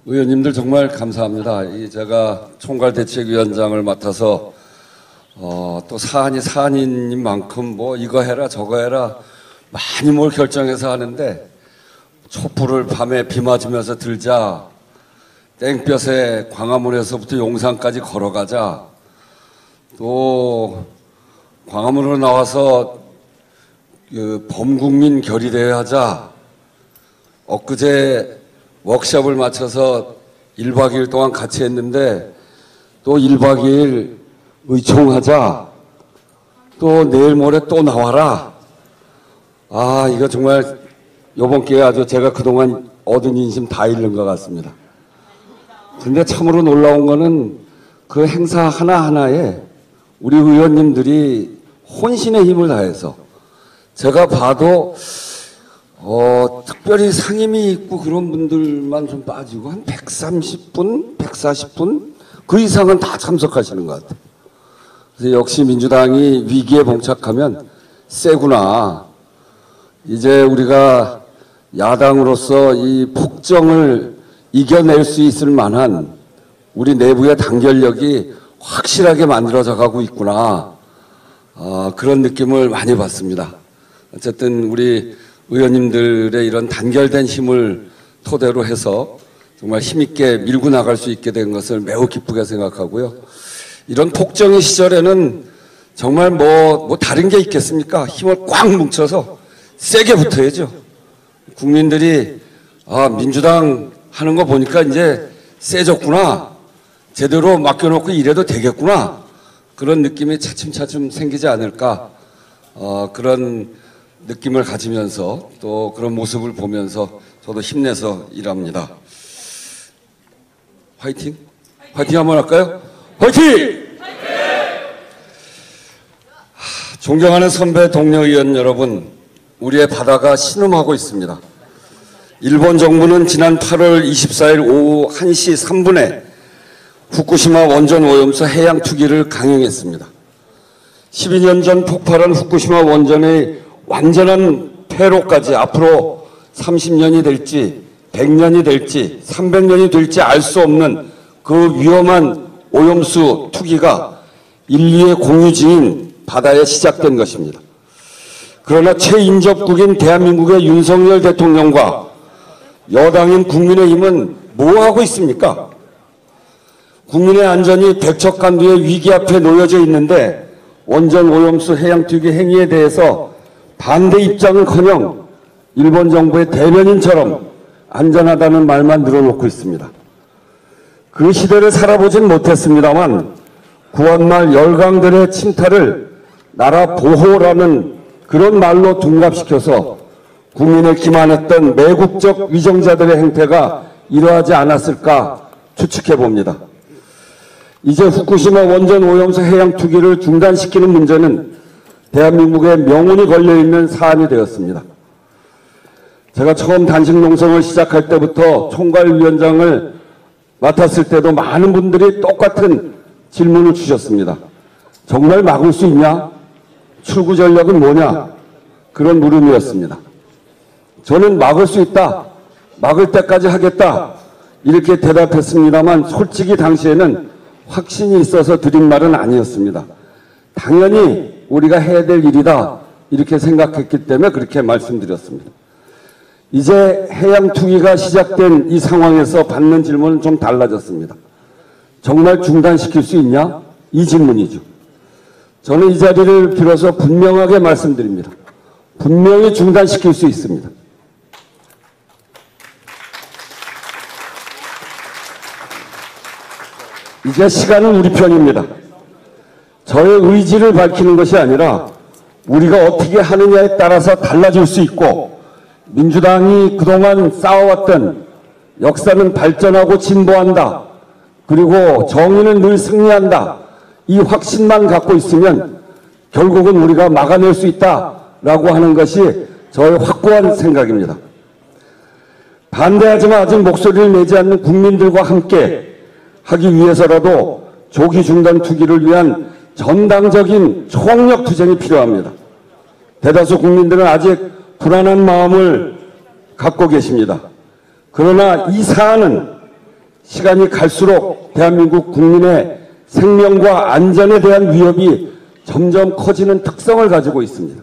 의원님들 정말 감사합니다. 제가 총괄대책위원장을 맡아서 또 사안인 만큼 뭐 이거 해라 저거 해라 많이 뭘 결정해서 하는데 촛불을 밤에 비 맞으면서 들자, 땡볕에 광화문에서부터 용산까지 걸어가자, 또 광화문으로 나와서 그 범국민 결의대회 하자, 엊그제 워크숍을 마쳐서 1박 2일 동안 같이 했는데 또 1박 2일 의총하자, 또 내일 모레 또 나와라. 아, 이거 정말 이번 기회에 아주 제가 그동안 얻은 인심 다 잃는 것 같습니다. 근데 참으로 놀라운 거는 그 행사 하나하나에 우리 의원님들이 혼신의 힘을 다해서 제가 봐도 특별히 상임위 있고 그런 분들만 좀 빠지고 한 130분, 140분 그 이상은 다 참석하시는 것 같아요. 그래서 역시 민주당이 위기에 봉착하면 세구나. 이제 우리가 야당으로서 이 폭정을 이겨낼 수 있을 만한 우리 내부의 단결력이 확실하게 만들어져 가고 있구나. 그런 느낌을 많이 받습니다. 어쨌든 우리 의원님들의 이런 단결된 힘을 토대로 해서 정말 힘있게 밀고 나갈 수 있게 된 것을 매우 기쁘게 생각하고요. 이런 폭정의 시절에는 정말 뭐 다른 게 있겠습니까? 힘을 꽉 뭉쳐서 세게 붙어야죠. 국민들이 민주당 하는 거 보니까 이제 세졌구나. 제대로 맡겨놓고 이래도 되겠구나. 그런 느낌이 차츰차츰 생기지 않을까. 그런 느낌을 가지면서 또 그런 모습을 보면서 저도 힘내서 일합니다. 화이팅! 화이팅 한번 할까요? 화이팅! 존경하는 선배 동료 의원 여러분, 우리의 바다가 신음하고 있습니다. 일본 정부는 지난 8월 24일 오후 1시 3분에 후쿠시마 원전 오염수 해양 투기를 강행했습니다. 12년 전 폭발한 후쿠시마 원전의 완전한 폐로까지 앞으로 30년이 될지 100년이 될지 300년이 될지 알 수 없는 그 위험한 오염수 투기가 인류의 공유지인 바다에 시작된 것입니다. 그러나 최인접국인 대한민국의 윤석열 대통령과 여당인 국민의힘은 뭐 하고 있습니까? 국민의 안전이 백척간두의 위기 앞에 놓여져 있는데 원전 오염수 해양 투기 행위에 대해서 반대 입장은커녕 일본 정부의 대변인처럼 안전하다는 말만 늘어놓고 있습니다. 그 시대를 살아보진 못했습니다만 구한말 열강들의 침탈을 나라 보호라는 그런 말로 둔갑시켜서 국민을 기만했던 매국적 위정자들의 행태가 이러하지 않았을까 추측해봅니다. 이제 후쿠시마 원전 오염수 해양 투기를 중단시키는 문제는 대한민국의 명운이 걸려있는 사안이 되었습니다. 제가 처음 단식 농성을 시작할 때부터 총괄위원장을 맡았을 때도 많은 분들이 똑같은 질문을 주셨습니다. 정말 막을 수 있냐? 출구 전략은 뭐냐? 그런 물음이었습니다. 저는 막을 수 있다. 막을 때까지 하겠다. 이렇게 대답했습니다만 솔직히 당시에는 확신이 있어서 드린 말은 아니었습니다. 당연히 우리가 해야 될 일이다. 이렇게 생각했기 때문에 그렇게 말씀드렸습니다. 이제 해양 투기가 시작된 이 상황에서 받는 질문은 좀 달라졌습니다. 정말 중단시킬 수 있냐? 이 질문이죠. 저는 이 자리를 빌어서 분명하게 말씀드립니다. 분명히 중단시킬 수 있습니다. 이제 시간은 우리 편입니다. 저의 의지를 밝히는 것이 아니라 우리가 어떻게 하느냐에 따라서 달라질 수 있고 민주당이 그동안 쌓아왔던 역사는 발전하고 진보한다. 그리고 정의는 늘 승리한다. 이 확신만 갖고 있으면 결국은 우리가 막아낼 수 있다라고 하는 것이 저의 확고한 생각입니다. 반대하지만 아직 목소리를 내지 않는 국민들과 함께 하기 위해서라도 조기 중단 투기를 위한 전당적인 총력 투쟁이 필요합니다. 대다수 국민들은 아직 불안한 마음을 갖고 계십니다. 그러나 이 사안은 시간이 갈수록 대한민국 국민의 생명과 안전에 대한 위협이 점점 커지는 특성을 가지고 있습니다.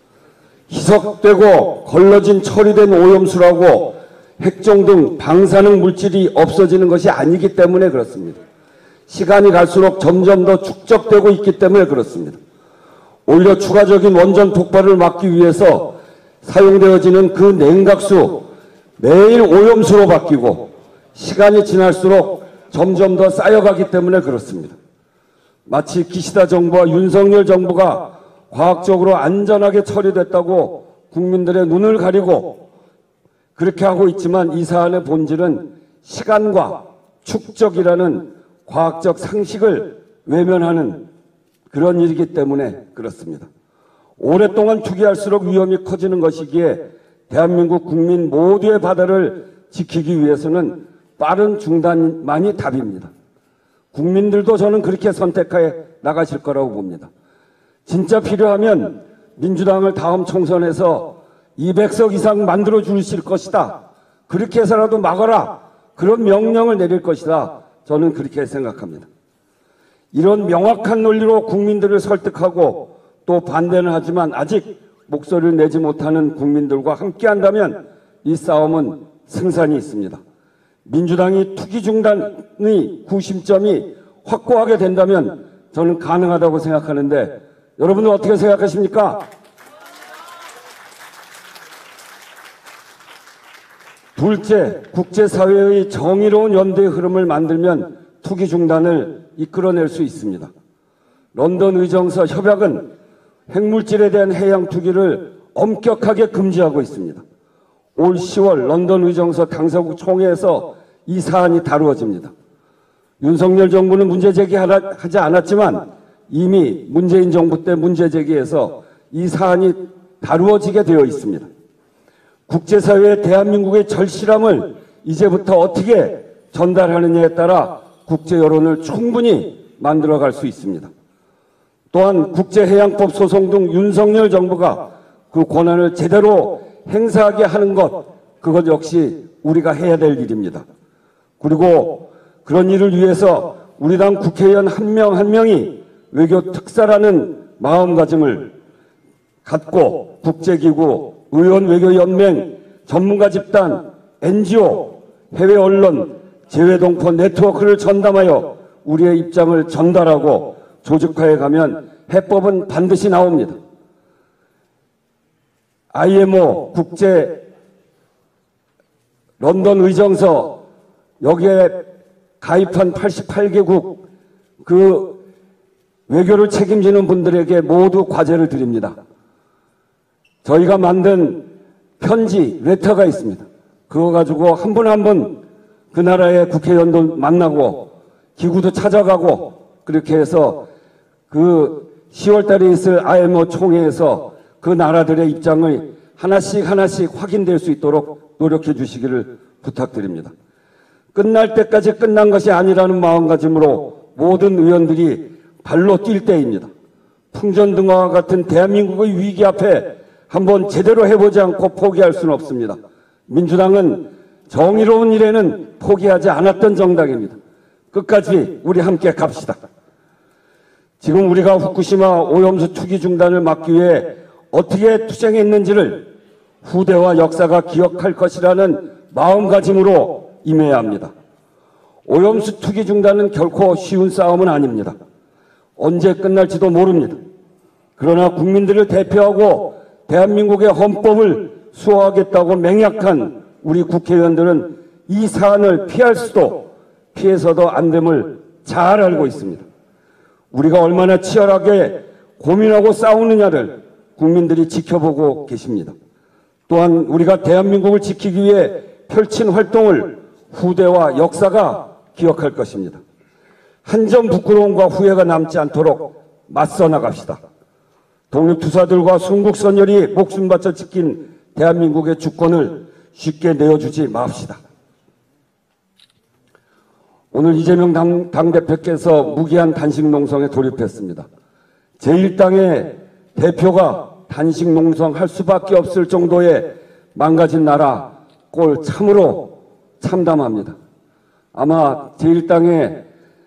희석되고 걸러진 처리된 오염수라고 핵종 등 방사능 물질이 없어지는 것이 아니기 때문에 그렇습니다. 시간이 갈수록 점점 더 축적되고 있기 때문에 그렇습니다. 오히려 추가적인 원전 폭발을 막기 위해서 사용되어지는 그 냉각수 매일 오염수로 바뀌고 시간이 지날수록 점점 더 쌓여가기 때문에 그렇습니다. 마치 기시다 정부와 윤석열 정부가 과학적으로 안전하게 처리됐다고 국민들의 눈을 가리고 그렇게 하고 있지만 이 사안의 본질은 시간과 축적이라는 과학적 상식을 외면하는 그런 일이기 때문에 그렇습니다. 오랫동안 투기할수록 위험이 커지는 것이기에 대한민국 국민 모두의 바다를 지키기 위해서는 빠른 중단만이 답입니다. 국민들도 저는 그렇게 선택해 나가실 거라고 봅니다. 진짜 필요하면 민주당을 다음 총선에서 200석 이상 만들어 주실 것이다. 그렇게 해서라도 막아라. 그런 명령을 내릴 것이다. 저는 그렇게 생각합니다. 이런 명확한 논리로 국민들을 설득하고 또 반대는 하지만 아직 목소리를 내지 못하는 국민들과 함께한다면 이 싸움은 승산이 있습니다. 민주당이 투기 중단의 구심점이 확고하게 된다면 저는 가능하다고 생각하는데 여러분은 어떻게 생각하십니까? 둘째, 국제사회의 정의로운 연대의 흐름을 만들면 투기 중단을 이끌어낼 수 있습니다. 런던 의정서 협약은 핵물질에 대한 해양 투기를 엄격하게 금지하고 있습니다. 올 10월 런던 의정서 당사국 총회에서 이 사안이 다루어집니다. 윤석열 정부는 문제 제기하지 않았지만 이미 문재인 정부 때 문제 제기해서 이 사안이 다루어지게 되어 있습니다. 국제사회에 대한민국의 절실함을 이제부터 어떻게 전달하느냐에 따라 국제 여론을 충분히 만들어갈 수 있습니다. 또한 국제해양법 소송 등 윤석열 정부가 그 권한을 제대로 행사하게 하는 것, 그것 역시 우리가 해야 될 일입니다. 그리고 그런 일을 위해서 우리 당 국회의원 한 명 한 명이 외교 특사라는 마음가짐을 갖고 국제기구, 의원외교연맹, 전문가 집단, NGO, 해외 언론, 재외동포 네트워크를 전담하여 우리의 입장을 전달하고 조직화해 가면 해법은 반드시 나옵니다. IMO 국제 런던 의정서 여기에 가입한 88개국 그 외교를 책임지는 분들에게 모두 과제를 드립니다. 저희가 만든 편지, 레터가 있습니다. 그거 가지고 한 분 한 분 그 나라의 국회의원도 만나고 기구도 찾아가고 그렇게 해서 그 10월 달에 있을 IMO 총회에서 그 나라들의 입장을 하나씩 확인될 수 있도록 노력해 주시기를 부탁드립니다. 끝날 때까지 끝난 것이 아니라는 마음가짐으로 모든 의원들이 발로 뛸 때입니다. 풍전등화와 같은 대한민국의 위기 앞에 한번 제대로 해보지 않고 포기할 수는 없습니다. 민주당은 정의로운 일에는 포기하지 않았던 정당입니다. 끝까지 우리 함께 갑시다. 지금 우리가 후쿠시마 오염수 투기 중단을 막기 위해 어떻게 투쟁했는지를 후대와 역사가 기억할 것이라는 마음가짐으로 임해야 합니다. 오염수 투기 중단은 결코 쉬운 싸움은 아닙니다. 언제 끝날지도 모릅니다. 그러나 국민들을 대표하고 대한민국의 헌법을 수호하겠다고 맹약한 우리 국회의원들은 이 사안을 피할 수도 피해서도 안 됨을 잘 알고 있습니다. 우리가 얼마나 치열하게 고민하고 싸우느냐를 국민들이 지켜보고 계십니다. 또한 우리가 대한민국을 지키기 위해 펼친 활동을 후대와 역사가 기억할 것입니다. 한 점 부끄러움과 후회가 남지 않도록 맞서 나갑시다. 독립투사들과 순국선열이 목숨 바쳐 지킨 대한민국의 주권을 쉽게 내어주지 맙시다. 오늘 이재명 당대표께서 무기한 단식농성에 돌입했습니다. 제1당의 대표가 단식농성할 수밖에 없을 정도의 망가진 나라 꼴 참으로 참담합니다. 아마 제1당의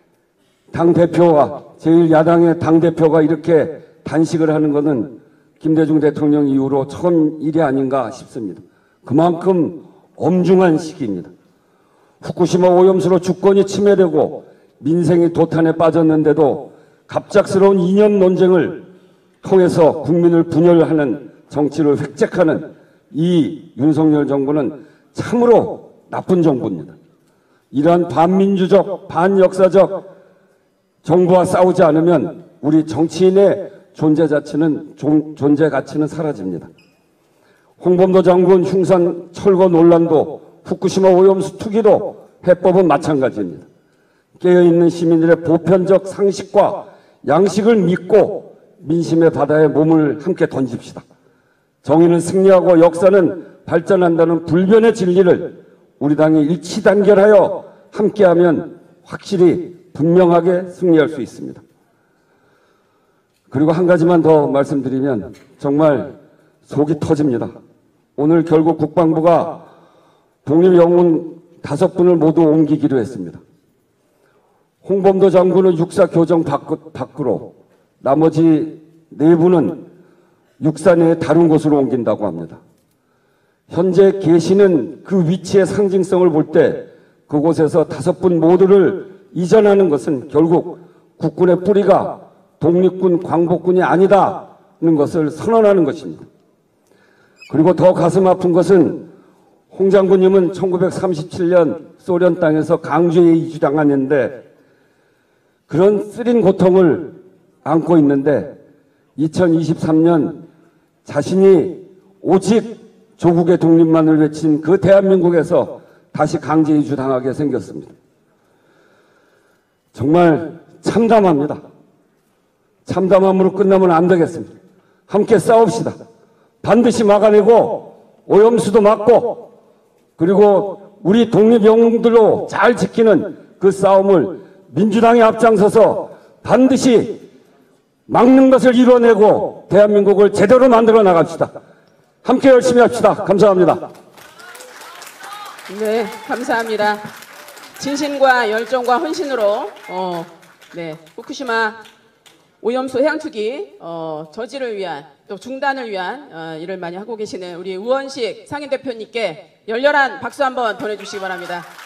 당대표와 제1야당의 당대표가 이렇게 단식을 하는 것은 김대중 대통령 이후로 처음 일이 아닌가 싶습니다. 그만큼 엄중한 시기입니다. 후쿠시마 오염수로 주권이 침해되고 민생이 도탄에 빠졌는데도 갑작스러운 이념 논쟁을 통해서 국민을 분열하는 정치를 획책하는 이 윤석열 정부는 참으로 나쁜 정부입니다. 이러한 반민주적, 반역사적 정부와 싸우지 않으면 우리 정치인의 존재 가치는 사라집니다. 홍범도 장군 흉산 철거 논란도 후쿠시마 오염수 투기도 해법은 마찬가지입니다. 깨어있는 시민들의 보편적 상식과 양식을 믿고 민심의 바다에 몸을 함께 던집시다. 정의는 승리하고 역사는 발전한다는 불변의 진리를 우리 당이 일치단결하여 함께하면 확실히 분명하게 승리할 수 있습니다. 그리고 한 가지만 더 말씀드리면 정말 속이 터집니다. 오늘 결국 국방부가 독립영웅 5분을 모두 옮기기로 했습니다. 홍범도 장군은 육사 교정 밖으로 나머지 4분은 육사 내의 다른 곳으로 옮긴다고 합니다. 현재 계시는 그 위치의 상징성을 볼 때 그곳에서 5분 모두를 이전하는 것은 결국 국군의 뿌리가 독립군, 광복군이 아니다는 것을 선언하는 것입니다. 그리고 더 가슴 아픈 것은 홍 장군님은 1937년 소련 땅에서 강제에 이주당했는데 그런 쓰린 고통을 안고 있는데 2023년 자신이 오직 조국의 독립만을 외친 그 대한민국에서 다시 강제 이주당하게 생겼습니다. 정말 참담합니다. 참담함으로 끝나면 안 되겠습니다. 함께 싸웁시다. 반드시 막아내고 오염수도 막고 그리고 우리 독립영웅들로 잘 지키는 그 싸움을 민주당이 앞장서서 반드시 막는 것을 이뤄내고 대한민국을 제대로 만들어 나갑시다. 함께 열심히 합시다. 감사합니다. 네, 감사합니다. 진심과 열정과 헌신으로 후쿠시마 오염수 해양투기 저지를 위한 또 중단을 위한 일을 많이 하고 계시는 우리 우원식 상임대표님께 열렬한 박수 한번 보내주시기 바랍니다.